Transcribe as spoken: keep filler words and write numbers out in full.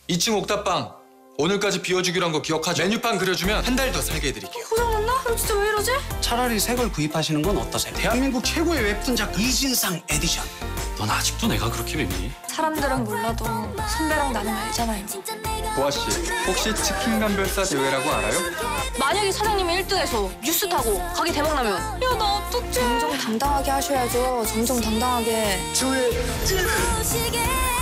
이 층 옥탑방 오늘까지 비워주기로 한 거 기억하죠? 메뉴판 그려주면 한 달 더 살게 해드릴게요. 고장났나? 그럼 진짜 왜 이러지? 차라리 새 걸 구입하시는 건 어떠세요? 대한민국 최고의 웹툰 작가 이진상 에디션. 넌 아직도 내가 그렇게 맵니? 사람들은 몰라도 선배랑 나는 알잖아요. 보아 씨, 혹시 치킨 감별사 대회라고 알아요? 만약에 사장님이 일 등해서 뉴스 타고 가게 대박 나면 야 나 어떡해. 정정 당당하게 하셔야죠. 정정 당당하게. 저의 오시게